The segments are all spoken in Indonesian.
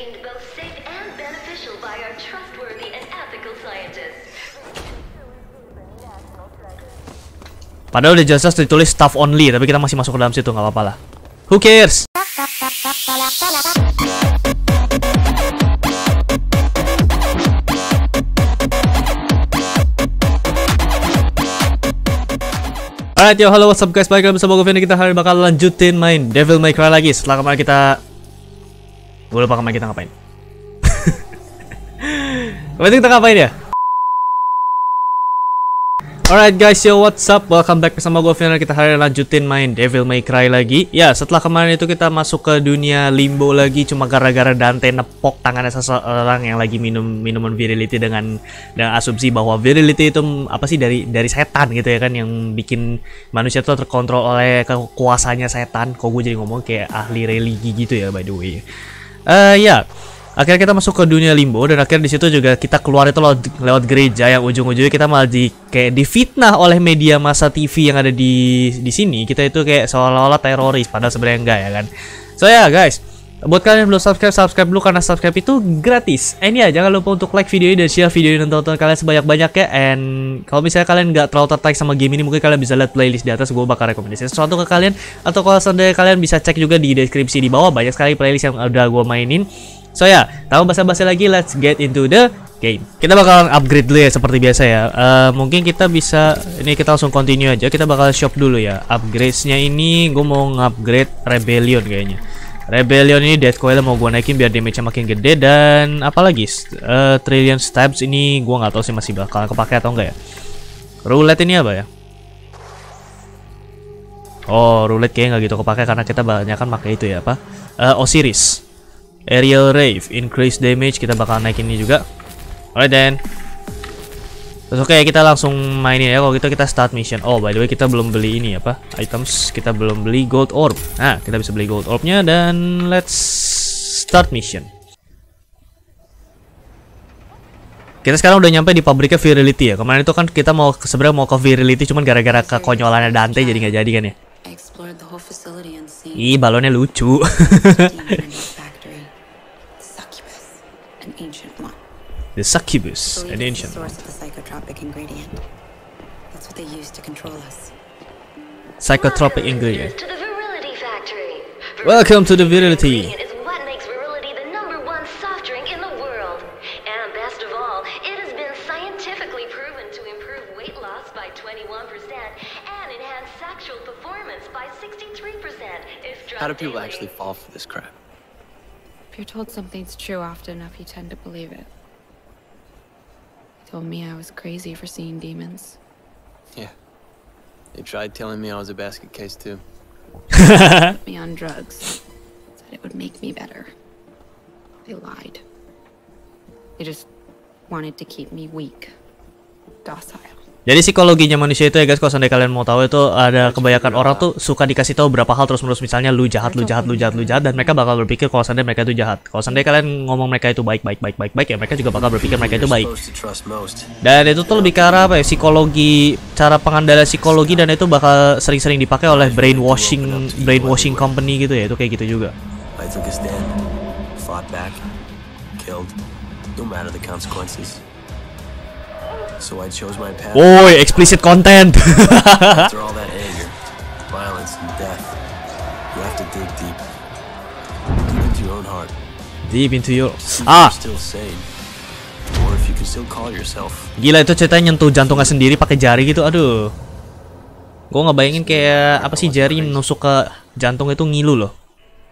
deemed both safe and beneficial by our trustworthy and ethical scientists. Padahal udah jelas ditulis staff only, tapi kita masih masuk ke dalam situ, nggak apa-apa lah. Who cares? Alright, yo, halo, what's up guys, balik lagi bersama gue Vini. Kita hari bakal lanjutin main Devil May Cry lagi. Setelah kemarin kita... Gue lupa kemarin kita ngapain. Kemarin kita ngapain ya? Alright guys, yo, what's up? Welcome back bersama gue Vini. Kita hari lanjutin main Devil May Cry lagi. Ya, setelah kemarin itu kita masuk ke dunia limbo lagi. Cuma gara-gara Dante nepok tangannya seseorang yang lagi minum minuman virility dengan asumsi bahwa virility itu apa sih dari setan gitu ya kan, yang bikin manusia itu terkontrol oleh kekuasaannya setan. Kok gue jadi ngomong kayak ahli religi gitu ya, by the way. Ya, akhirnya kita masuk ke dunia limbo dan akhirnya di situ juga kita keluar itu lewat gereja yang ujung-ujungnya kita malah kayak difitnah oleh media massa TV yang ada di sini. Kita itu kayak seolah-olah teroris, padahal sebenarnya enggak ya kan. So ya guys, buat kalian yang belum subscribe dulu karena subscribe itu gratis. Ini ya, jangan lupa untuk like video ini dan share video ini dan tonton kalian sebanyak-banyaknya. And kalau misalnya kalian nggak terlalu tertarik sama game ini, mungkin kalian bisa lihat playlist di atas. Gue bakal rekomendasi sesuatu ke kalian. Atau kalau seandainya kalian bisa cek juga di deskripsi di bawah, banyak sekali playlist yang udah gue mainin. So ya, tanpa basa-basi lagi, let's get into the game. Kita bakalan upgrade dulu ya seperti biasa ya. Mungkin kita bisa, ini kita langsung continue aja. Kita bakal shop dulu ya. Upgrades-nya ini gue mau upgrade Rebellion kayaknya. Rebellion ini Death Coil mau gue naikin biar damage-nya makin gede. Dan apalagi Trillion Stabs ini gue nggak tahu sih masih bakal kepake atau enggak ya. Roulette ini apa ya? Oh, roulette kayaknya nggak gitu kepake karena kita banyak kan pakai itu ya, apa? Osiris. Aerial Rave, increase damage, kita bakal naikin ini juga. Alright then. Terus oke, kita langsung mainin ya. Kalau gitu kita start mission. Oh, by the way, kita belum beli ini apa? Items, kita belum beli gold orb. Nah, kita bisa beli gold orbnya dan let's start mission. Kita sekarang udah nyampe di pabriknya Virility ya. Kemarin itu kan kita sebenarnya mau ke Virility, cuman gara-gara kekonyolannya Dante jadi nggak jadi kan ya. Ih, balonnya lucu. The succubus, an ancient one. Psychotropic ingredient. Welcome to the Virility. Is what makes Virility the #1 soft drink in the world. And best of all, it has been scientifically proven to improve weight loss by 21% and enhance sexual performance by 63%. How do people actually fall for this crap? If you're told something's true often enough, you tend to believe it. They told me I was crazy for seeing demons. Yeah. They tried telling me I was a basket case too. Put me on drugs. Said it would make me better. They lied. They just wanted to keep me weak, docile. Jadi psikologinya manusia itu ya guys, kalau seandainya kalian mau tahu itu ada kebanyakan orang tuh suka dikasih tahu berapa hal terus-menerus, misalnya lu jahat, dan mereka bakal berpikir kalau seandainya mereka itu jahat. Kalau seandainya kalian ngomong mereka itu baik ya mereka juga bakal berpikir mereka itu baik. Dan itu tuh lebih ke arah apa ya, psikologi, cara pengandalan psikologi, dan itu bakal sering-sering dipakai oleh brainwashing company gitu ya, itu kayak gitu juga. So I chose my path. Woi, explicit content. After all that anger, violence, and death, you have to dig deep into your own heart. Deep into your Still sane, or if you can still call yourself. Gila, itu ceritanya nyentuh jantungnya sendiri pakai jari gitu. Aduh. Gue nggak bayangin kayak apa sih jari menusuk ke jantung itu ngilu loh.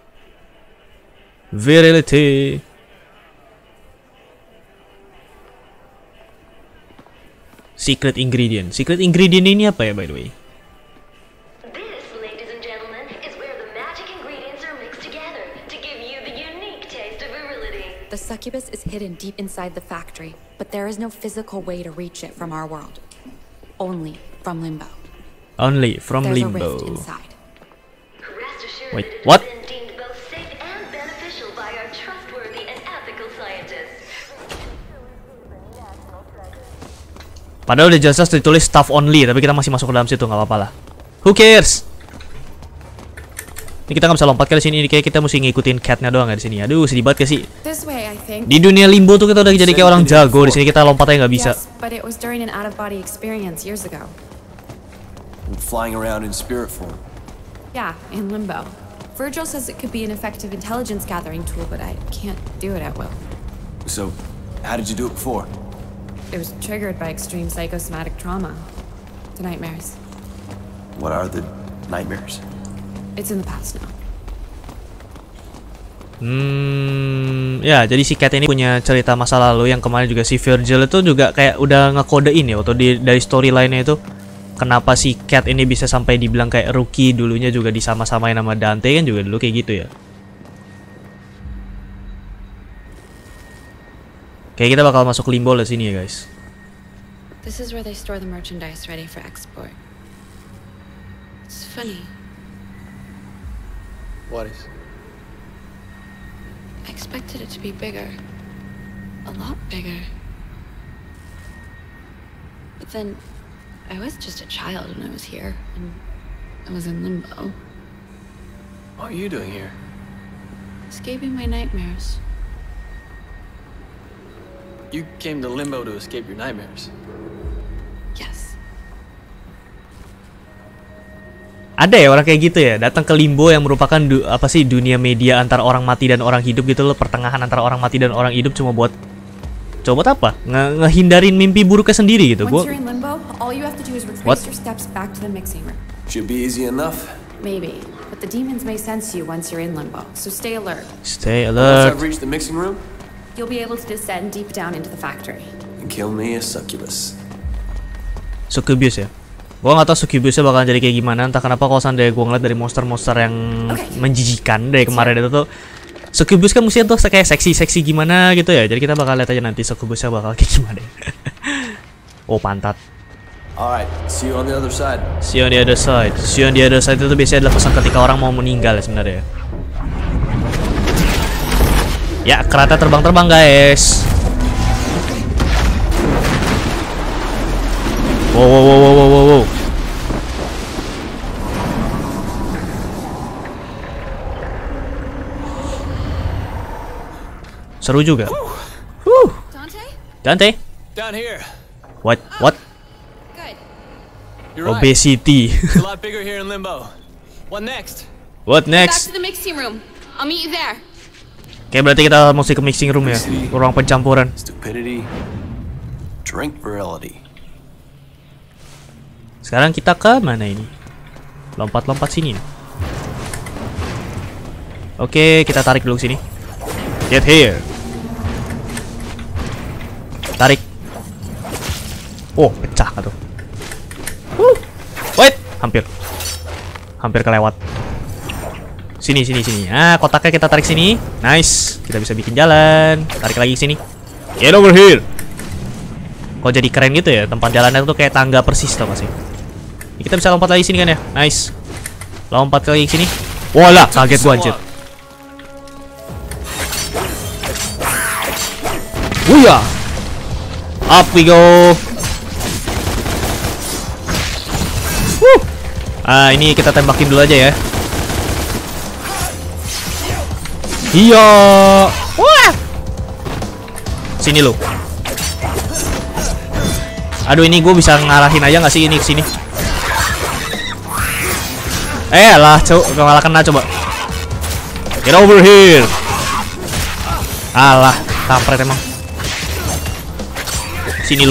Virility. Secret ingredient. Secret ingredient ini apa ya, by the way? This, ladies and gentlemen, is where the magic ingredients are mixed together to give you the unique taste of Virility. The succubus is hidden deep inside the factory, but there is no physical way to reach it from our world. Only from Limbo. Only from There's Limbo. a rift inside. Rest assured Wait, that it what? has been deemed both safe and beneficial by our trustworthy and ethical scientists. Padahal udah jelas ditulis staff only, tapi kita masih masuk ke dalam situ, nggak apa-apa lah. Who cares? Ini kita nggak bisa lompat ke sini. Ini kayak kita mesti ngikutin catnya doang ya di sini. Aduh, sedih banget sih. This way, I think. Di dunia limbo tuh kita udah jadi kayak orang jago. Di sini kita lompatnya nggak bisa. Yes, but it was during an out-of-body experience years ago. Flying around in spirit form. Yeah, in limbo. Virgil says it could be an effective intelligence gathering tool, but I can't do it at will. So, how did you do it before? It was triggered by extreme psychosomatic trauma. The nightmares. What are the nightmares? It's in the past now. Ya, jadi si Cat ini punya cerita masa lalu yang kemarin juga si Virgil itu juga kayak udah ngekodein ya waktu dari storyline-nya itu. Kenapa si Cat ini bisa sampai dibilang kayak rookie, dulunya juga disama-samain sama Dante kan juga dulu kayak gitu ya. Kayak kita bakal masuk limbo lah sini ya guys. This is where they store the merchandise ready for export. It's funny. What is? I expected it to be bigger. A lot bigger. But then, I was just a child when I was here, and I was in limbo. What are you doing here? Escaping my nightmares. You came to Limbo to escape your nightmares. Yes. Ada ya orang kayak gitu ya, datang ke limbo yang merupakan dunia media antara orang mati dan orang hidup gitu loh, pertengahan antara orang mati dan orang hidup cuma buat apa? Ngehindarin mimpi buruknya sendiri gitu. Once you're in limbo, all you have to do is retrace your steps back to the mixing room. Should be easy enough. Maybe, but the demons may sense you once you're in limbo, so stay alert. Stay Once alert. I've reached the mixing room, You'll be able to descend deep down into the factory. and kill me a succubus. Succubus ya. Gua nggak tahu Succubusnya bakalan jadi kayak gimana. Entah kenapa kalau seandainya gua ngeliat dari monster-monster yang menjijikan dari kemarin itu tuh, Succubus kan mestinya tuh kayak seksi-seksi gimana gitu ya. Jadi kita bakal lihat aja nanti Succubusnya bakal kayak gimana. Oh pantat. Alright, see you on the other side. See you on the other side. See you on the other side itu biasanya adalah pesan ketika orang mau meninggal sebenarnya. Ya, kereta terbang-terbang guys. Wow. Seru juga. Dante? Down here. What? Good. You're right. Obesity. It's a lot bigger here in Limbo. What next? What Back next? to the mixing room. I'll meet you there. Oke, berarti kita mesti ke mixing room ya. Ruang pencampuran. Stupidity. Drink virility. Sekarang kita ke mana ini? Lompat-lompat sini nih. Oke, kita tarik dulu sini. Get here. Tarik. Oh, pecah tuh. Wait, hampir kelewat. Sini. Ah, kotaknya kita tarik sini. Nice. Kita bisa bikin jalan. Tarik lagi sini. Get over here. Kok jadi keren gitu ya? Tempat jalannya tuh kayak tangga persis tau gak sih? Kita bisa lompat lagi sini kan ya? Nice. Lompat lagi sini. Walah, kaget gua anjir. Wuya. Up we go. Ah, ini kita tembakin dulu aja ya. Iya. Wah. Sini lo. Aduh, ini gue bisa ngarahin aja nggak sih ini ke sini? Lah, malah kena coba. Get over here. Alah, kampret emang. Sini lo.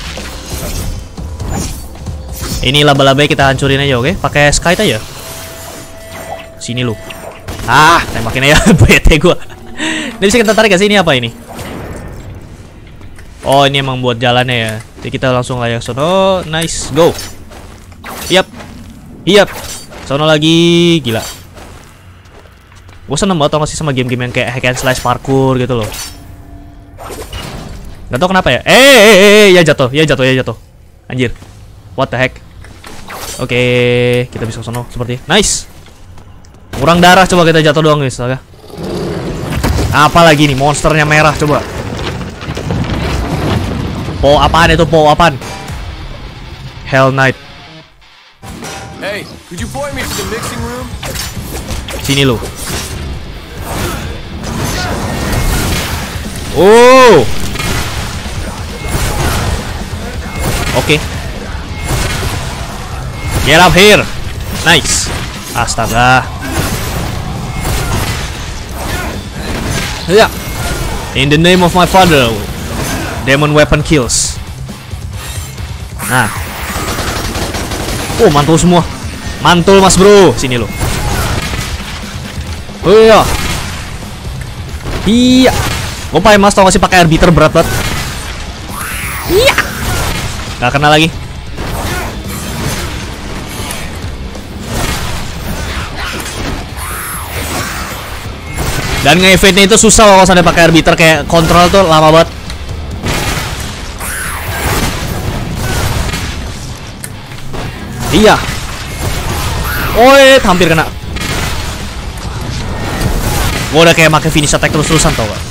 Ini laba-laba kita hancurin aja, oke? Pakai skite aja. Sini lo. Ah, tembakin aja. Bete gue. Ini bisa kita tarik gak sih? Ini apa ini? Oh, ini emang buat jalannya ya. Jadi kita langsung layak sono. Nice, go. Yap. Sono lagi, gila. Gue seneng banget tau gak sih sama game-game yang kayak hack and slash parkour gitu loh. Gak tau kenapa ya. Ya jatuh. Anjir. What the heck? Oke, kita bisa sono seperti. Nice. Kurang darah, coba kita jatuh doang guys. Apa lagi nih? Monsternya merah coba. Po apaan itu? Po apaan? Hell Knight. Hey, could you point me to the mixing room? Sini lu. Oh. Oke. Get up here. Nice. Astaga. Ya. In the name of my father. Demon weapon kills. Nah. Oh, mantul semua. Mantul mas bro. Sini lo. Oh iya. Iya. Gopai mas, tau gak sih pakai arbiter berat banget. Iya. Gak kena lagi. Dan nge-evade-nya itu susah kalau sampai pakai arbiter, kayak kontrol tuh lama banget. Iya. Oh, hampir kena. Gua udah kayak pakai finish attack terus-terusan tau gak?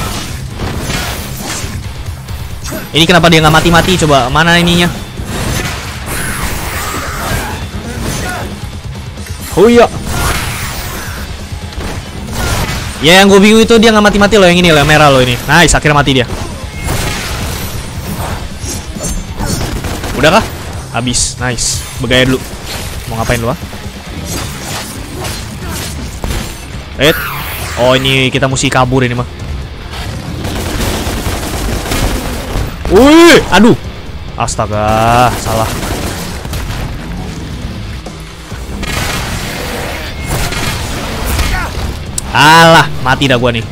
Ini kenapa dia nggak mati-mati? Coba mana ininya? Oh iya. Ya yang gue bingung itu dia nggak mati-mati loh, yang ini loh, yang merah loh ini. Nice, akhirnya mati dia. Udah kah? Habis, nice. Bergaya dulu. Mau ngapain lu ah? Oh ini kita mesti kabur ini mah. Wih, aduh. Astaga, salah. Alah, mati dah gua nih.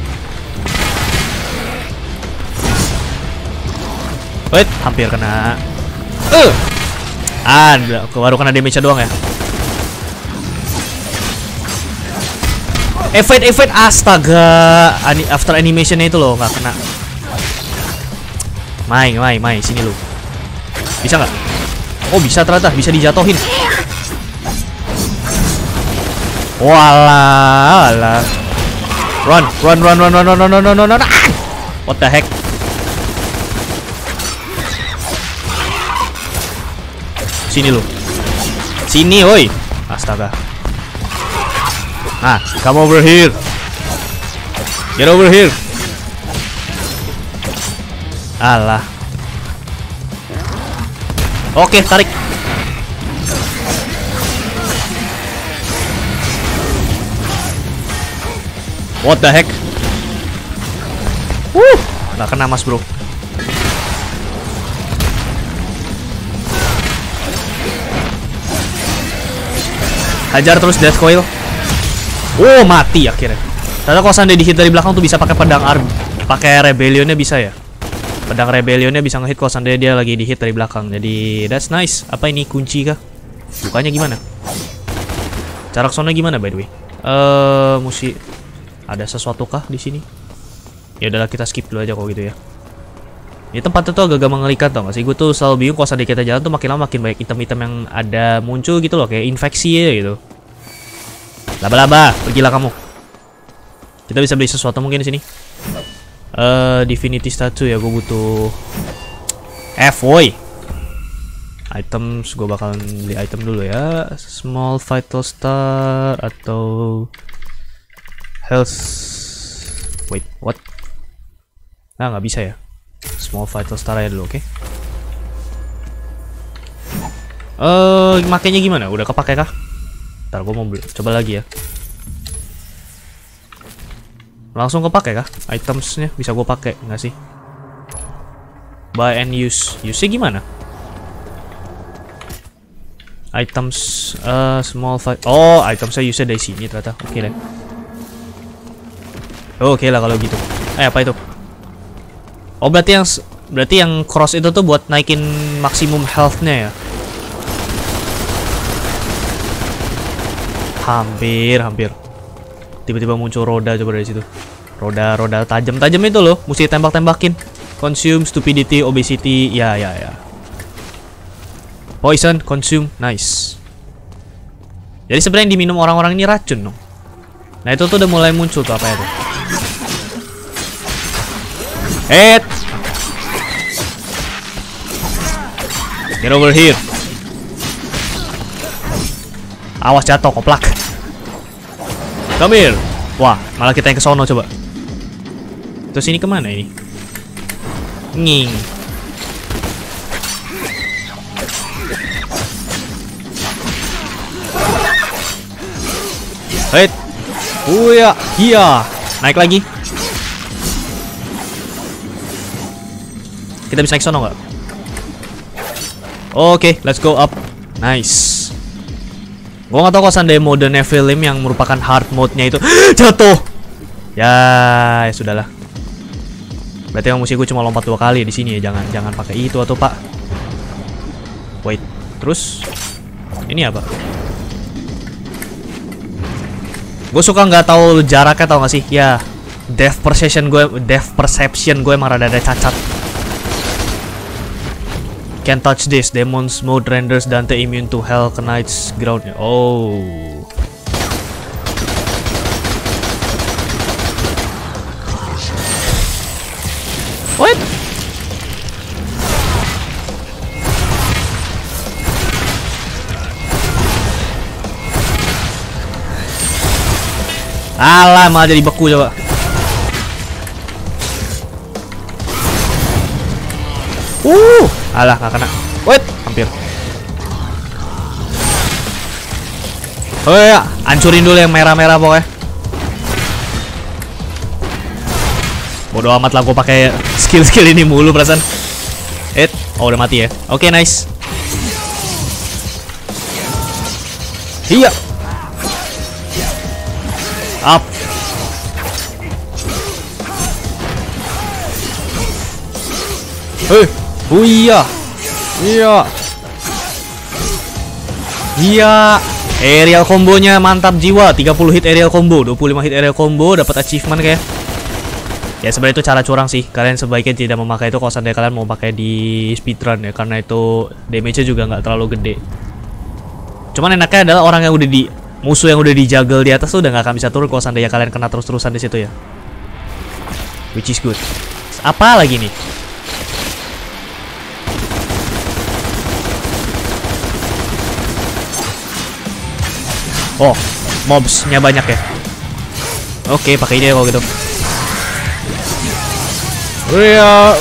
Wait, hampir kena. Ada, baru kena damage doang ya. Evade, astaga. After animation-nya itu loh, nggak kena. Mai, sini lu. Bisa nggak? Oh bisa ternyata, bisa dijatuhin. Walah. Run. What the heck? Sini lu. Sini, woi. Astaga. Nah, come over here. Get over here. Alah. Oke, tarik. What the heck? Nggak kena mas bro. Hajar terus death coil. Oh mati akhirnya. Ternyata kalau seandainya di-hit dari belakang tuh bisa pakai pedang pakai rebellionnya bisa ya. Pedang rebellionnya bisa nge-hit kalau seandainya dia lagi di-hit dari belakang. Jadi that's nice. Apa ini kunci kah? Bukanya gimana? Cara kesana gimana by the way? Mesti ada sesuatu kah di sini? Ya udahlah kita skip dulu aja kalau gitu ya. Ini tempatnya tuh agak mengerikan tau gak sih? Gue tuh selalu bingung kalau seandainya kita jalan tuh makin lama makin banyak item-item yang ada muncul gitu loh, kayak infeksi ya gitu. Laba-laba, pergilah kamu. Kita bisa beli sesuatu mungkin di sini. Divinity statue ya, gue butuh F, woi. Items, gue bakalan beli item dulu ya. Small vital star atau health. Wait, what? Nah, nggak bisa ya. Small vital star aja dulu, oke? Makanya gimana? Udah kepake kah? Ntar gue mau beli. Coba lagi ya. Langsung kepake kah? Itemsnya bisa gue pakai nggak sih? Buy and use. Use-nya gimana? Items small fight. Oh, itemsnya use-nya dari sini ternyata. Oke deh. Oke lah kalau gitu. Apa itu? Oh berarti yang cross itu tuh buat naikin maksimum health-nya ya. Hampir. Tiba-tiba muncul roda coba dari situ. Roda tajam itu loh, mesti tembak-tembakin. Consume, stupidity, obesity, ya. Poison, consume, nice. Jadi sebenarnya yang diminum orang-orang ini racun dong. Nah itu tuh udah mulai muncul tuh apa itu? Get over here. Come here. Wah, malah kita yang ke sono coba. Terus ini kemana ini? Nging. Hei. Uya, iya. Naik lagi. Kita bisa naik sono nggak? Oke, let's go up. Nice. Gua nggak tahu kalau seandainya mode Nephilim yang merupakan hard mode-nya itu jatuh. Ya sudahlah. Berarti yang musuh gue cuma lompat 2 kali di sini ya. Jangan pakai itu atau Pak. Wait, terus ini apa? Gue suka nggak tahu jaraknya, tau gak sih? Ya, depth perception gue emang rada cacat. Can't touch this. Demon's mode renders Dante immune to Hell Knight's ground. Oh. What? Alah, malah jadi beku coba. Alah, nggak kena. Wait, hampir. Oh ya, hancurin dulu yang merah-merah pokoknya. Bodoh amat lah, gue pakai skill ini mulu perasaan. Oh udah mati ya. Oke, nice. Iya. Up. Oh iya. Iya. Iya. Aerial combonya mantap jiwa. 30 hit aerial combo, 25 hit aerial combo, dapat achievement kayak. Ya sebenarnya itu cara curang sih. Kalian sebaiknya tidak memakai itu kalau seandainya kalian mau pakai di speedrun ya, karena itu damage-nya juga nggak terlalu gede. Cuman enaknya adalah orang yang udah di musuh yang udah dijagel di atas tuh udah nggak akan bisa turun kalau seandainya kalian kena terus-terusan di situ ya. Which is good. Apa lagi nih? Oh, mobsnya banyak ya. Oke, pakai ini ya kalau gitu. Iya.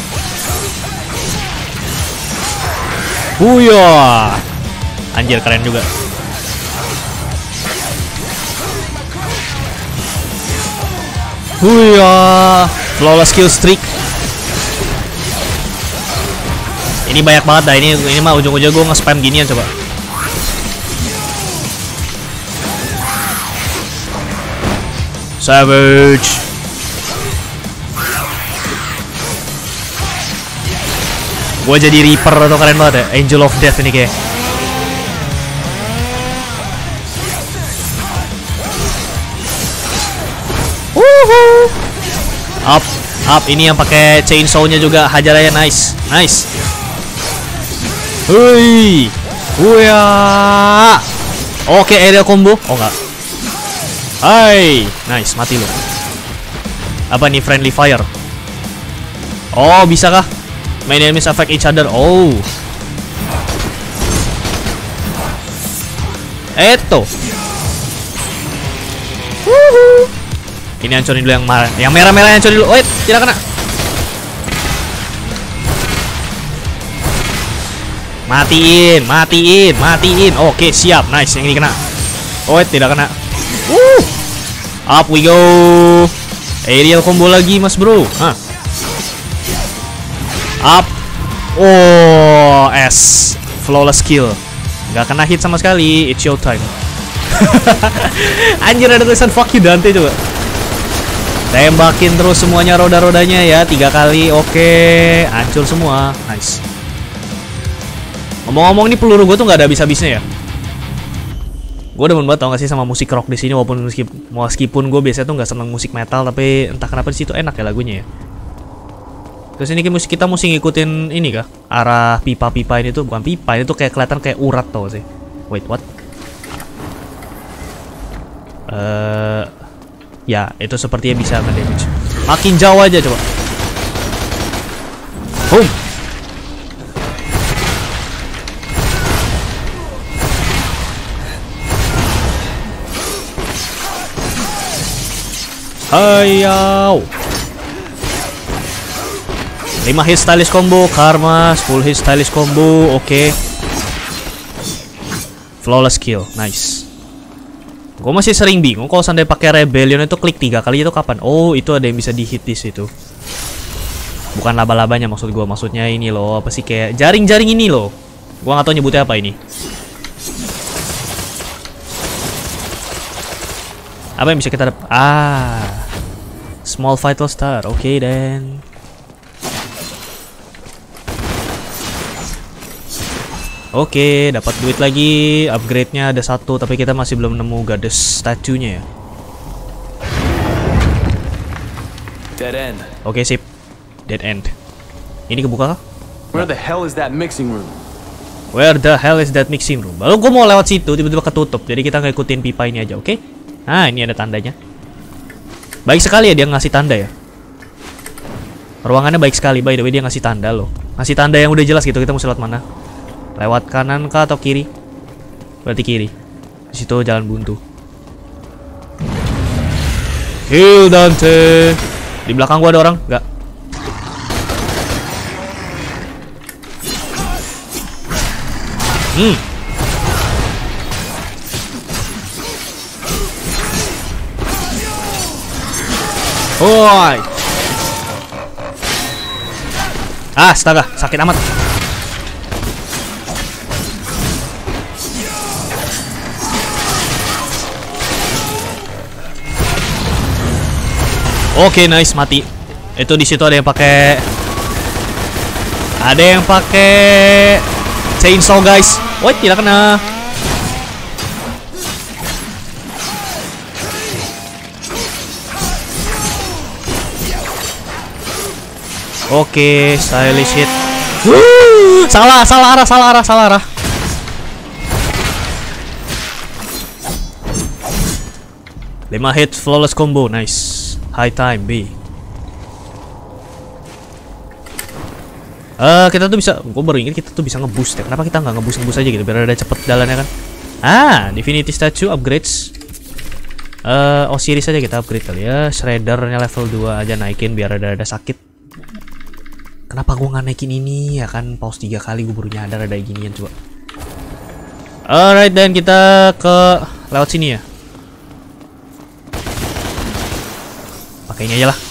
Huya. Anjir, keren juga. Huya. Flawless kill streak. Ini banyak banget dah. Ini mah ujung-ujung gue nge-spam ginian coba. Savage. Gue jadi Reaper atau keren banget ya. Angel of Death ini kayak. Woohoo. Up. Ini yang pakai chainsaw-nya juga, hajar aja. Nice. Hui. Huya. Oke, aerial combo. Oh enggak. Hai, nice, mati lu. Apa nih, friendly fire? Oh, bisa kah? Main enemies affect each other. Oh. Eto. Woohoo. Ini hancurin dulu yang marah. Yang merah-merah hancurin dulu. Wait, tidak kena. Matiin. Oke, siap. Nice, yang ini kena. Oh, wait, tidak kena. Up we go. Aerial combo lagi, Mas Bro. Up. Oh, S. Flawless kill. Gak kena hit sama sekali. It's show time. Anjir, ada tulisan fuck you Dante coba. Tembakin terus semuanya roda-rodanya ya 3 kali. Oke, hancur semua. Nice. Ngomong-ngomong, ini peluru gue tuh nggak ada habis-habisnya ya. Gue demen banget tau gak sih sama musik rock di sini, walaupun meskipun gue biasanya tuh nggak seneng musik metal, tapi entah kenapa di situ enak ya lagunya ya. Terus ini kita mesti ngikutin ini kah? Arah pipa-pipa ini tuh bukan pipa, ini tuh kayak kelihatan kayak urat tau sih. Wait, what? Ya, itu sepertinya bisa nge-damage. Makin jauh aja coba. Boom. Hayau. 5 hit stylish combo, Karma, 10 hit stylish combo, oke. Flawless kill, nice. Gue masih sering bingung kalau seandainya pakai Rebellion itu klik 3 kali itu kapan? Oh, itu ada yang bisa di hit di situ. Bukan laba-labanya maksud gue, maksudnya ini loh, apa sih kayak jaring-jaring ini loh. Gua nggak tahu nyebutnya apa ini. Apa yang bisa kita dapat? Small vital star, oke then. Oke, dapat duit lagi. Upgrade-nya ada 1, tapi kita masih belum nemu goddess statue-nya ya. Dead end. Oke, sip. Dead end. Ini kebuka kah? Where the hell is that mixing room? Where the hell is that mixing room? Lalu gue mau lewat situ, tiba-tiba ketutup. Jadi kita ngikutin pipa ini aja, oke? Nah, ini ada tandanya. Baik sekali ya dia ngasih tanda ya. Ruangannya baik sekali, by the way dia ngasih tanda loh. Ngasih tanda yang udah jelas gitu, kita mesti lewat mana? Lewat kanan kah atau kiri? Berarti kiri. Di situ jalan buntu. Heal Dante. Di belakang gua ada orang? Enggak. Woi. Astaga, sakit amat. Oke, nice, mati. Itu di situ ada yang pakai chainsaw, guys. Woi, tidak kena. Oke, stylish hit. Salah arah. Lima hit flawless combo, nice. High time B. Kita tuh bisa, gue baru ingat kita tuh bisa ngeboost ya. Kenapa kita nggak ngeboost aja gitu biar ada cepet jalannya kan? Divinity statue upgrades. Osiris aja kita upgrade kali ya. Shreddernya level 2 aja naikin biar ada sakit. Kenapa gue nggak naikin ini ya kan? Pause 3 kali gue baru nyadar ada ginian coba. Alright, dan kita ke lewat sini ya. Pakai ini aja lah.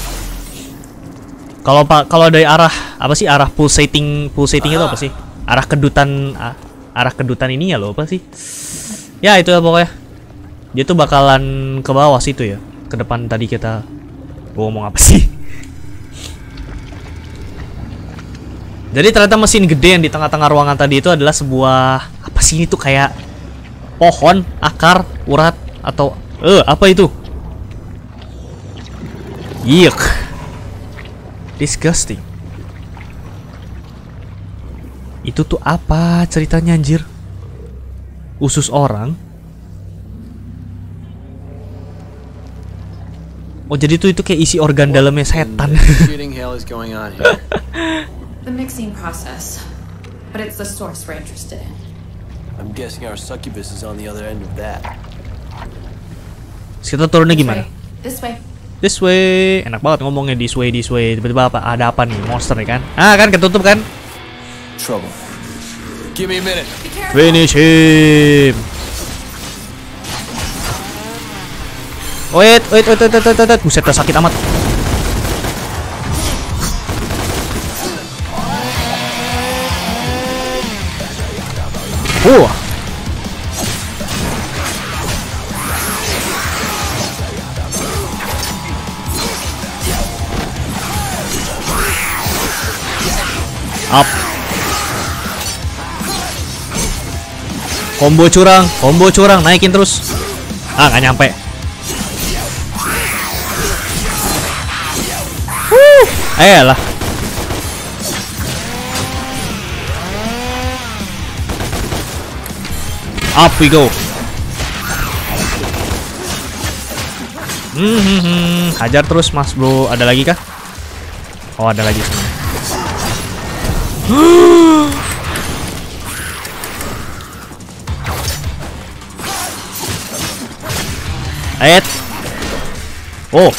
Kalau dari arah apa sih, arah pulsating itu apa sih? Arah kedutan ini ya loh, apa sih? Ya itu ya pokoknya. Dia tuh bakalan ke bawah situ ya. Ke depan tadi kita ngomong apa sih? Jadi ternyata mesin gede yang di tengah-tengah ruangan tadi itu adalah sebuah apa sih, ini tuh kayak pohon, akar, urat atau apa itu? Yuck. Disgusting. Itu tuh apa ceritanya anjir? Usus orang? Oh jadi tuh itu kayak isi organ dalamnya setan. The mixing process. But it's the source we're interested in. I'm guessing our succubus is on the other end of that. Kita turunnya gimana? This way. This way. Enak banget ngomongnya this way. Tiba-tiba ada apa nih? Monster nih kan? Kan ketutup kan? Trouble. Give me a minute. Finish him. Wait. Buset, sakit amat. Up. Combo curang, naikin terus. Nggak nyampe. Ayolah. Up we go. Hajar terus mas bro. Ada lagi kah? Oh ada lagi sini. Oh.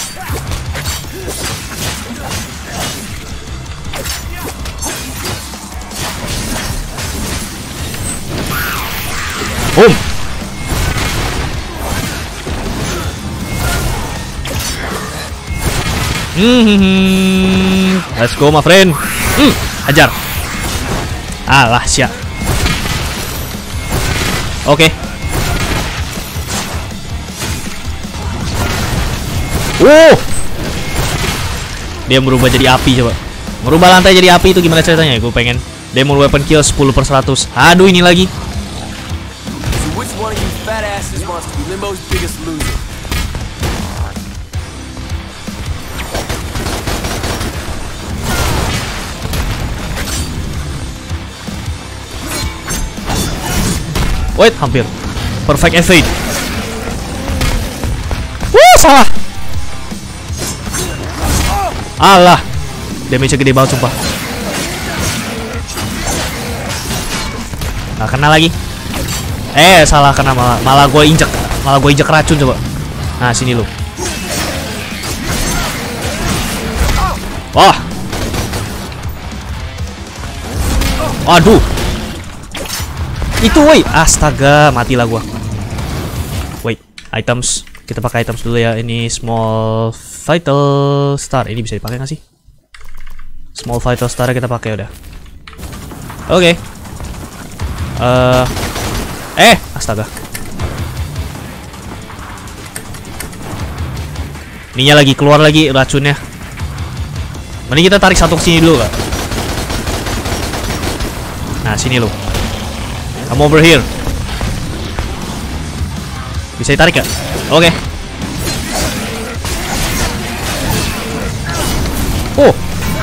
Boom. Let's go, my friend. Hajar. Alah, siap. Oke. Dia berubah jadi api coba. Merubah lantai jadi api itu gimana ceritanya? Gue pengen Demon Weapon Kill 10/100. Aduh, ini lagi. So which one of you fat asses wants to be Limbo's biggest loser? Wait, hampir. Perfect evade. Salah. Alah. Damage-nya gede banget sumpah. Nggak kena lagi. Salah kena malah gue injek. Malah gue injek racun coba. Nah, sini lu. Wah. Aduh. Itu woi, astaga, matilah gua. Wait, items. Kita pakai items dulu ya. Ini small vital star. Ini bisa dipakai nggak sih? Small vital star kita pakai udah. Oke. Astaga. Ininya lagi keluar lagi racunnya. Mending kita tarik satu ke sini dulu, Kak. Nah, sini lu. Come over here. Bisa ditarik gak? Oke. Oh.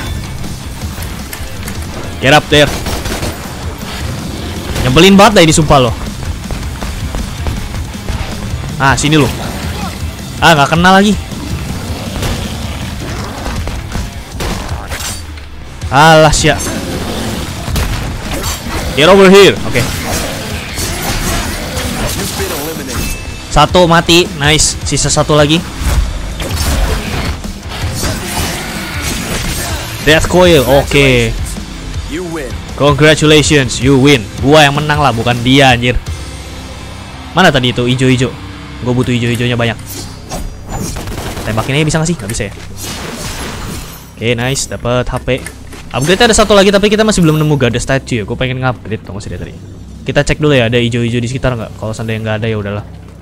Get up there. Nyebelin banget dah ini sumpah lo. Ah, sini lu. Ah, nggak kena lagi. Alah, siap. Get over here. Oke. Satu mati, nice. Sisa satu lagi. Death coil, oke. Congratulations, you win. Gua yang menang lah, bukan dia anjir. Mana tadi itu ijo-ijo? Gue butuh ijo-ijonya banyak. Tembakin aja bisa nggak sih? Nggak bisa ya. Oke, nice, dapat HP. Upgrade ada satu lagi tapi kita masih belum nemu Goddess statue ya. Gue pengen ngupgrade dong masih dari tadi. Kita cek dulu ya ada ijo-ijo di sekitar nggak. Kalau seandainya nggak ada ya udahlah.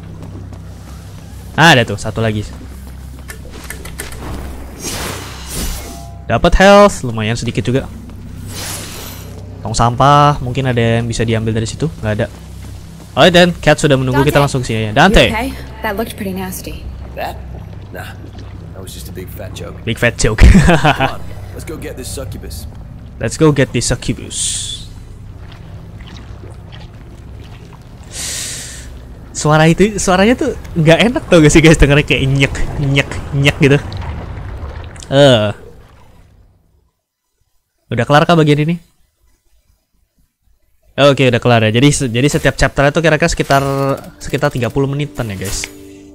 Ah, ada tuh satu lagi. Dapat health lumayan sedikit juga. Tong sampah mungkin ada yang bisa diambil dari situ. Nggak ada. Alright then, Cat sudah menunggu. Dante. Kita langsung ke sini ya. Dante. Okay? That looked pretty nasty. That? Nah, that was just a big fat joke. Big fat joke. Come on, let's go get this succubus. Let's go get this succubus. Suaranya tuh nggak enak tau gak sih guys, dengernya kayak nyek gitu. Udah kelar kah bagian ini? Oke, udah kelar ya. Jadi setiap chapter itu kira-kira sekitar 30 menitan ya guys.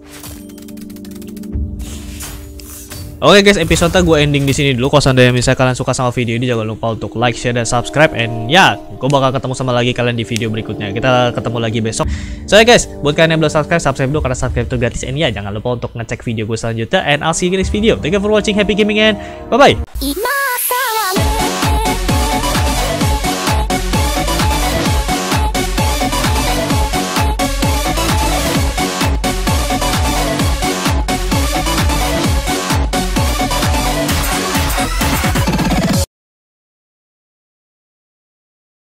Oke guys, episode gue ending di sini dulu. Kalau seandainya misalnya kalian suka sama video ini, jangan lupa untuk like, share, dan subscribe. And ya, gue bakal ketemu sama lagi kalian di video berikutnya. Kita ketemu lagi besok. So ya guys, buat kalian yang belum subscribe dulu karena subscribe itu gratis. And ya, jangan lupa untuk ngecek video gue selanjutnya. And I'll see you in the next video. Thank you for watching. Happy gaming and bye bye.